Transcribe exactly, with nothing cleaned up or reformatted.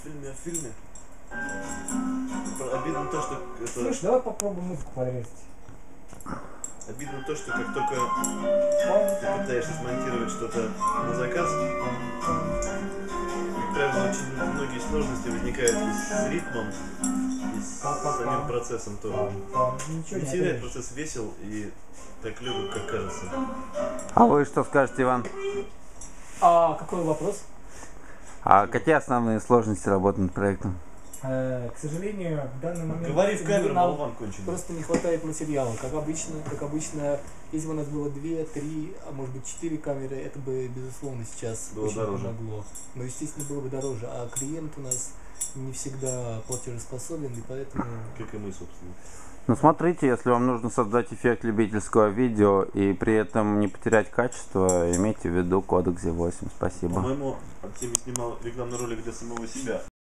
в фильме о фильме. Обидно то, что это... Слушай, давай попробуем музыку подрезать. Обидно то, что как только ты пытаешься смонтировать что-то на заказ, как правило, очень многие сложности возникают и с ритмом, и с самим процессом тоже. Ничего Не не всегда отрежешь. этот процесс весел и так легок, как кажется. А вы что скажете, Иван? А какой вопрос? А какие основные сложности работы над проектом? Э, к сожалению, в данный момент Говори в камеру, нам болван конченый. просто не хватает материала. Как обычно, как обычно, если бы у нас было две, три, а может быть четыре камеры, это бы, безусловно, сейчас Было очень дороже. помогло. Но, естественно, было бы дороже. А клиент у нас не всегда платежеспособен, и поэтому... Как и мы, собственно. Ну смотрите, если вам нужно создать эффект любительского видео и при этом не потерять качество, имейте в виду кодек зет восемь. Спасибо. По-моему, Артемий снимал рекламный ролик для самого себя.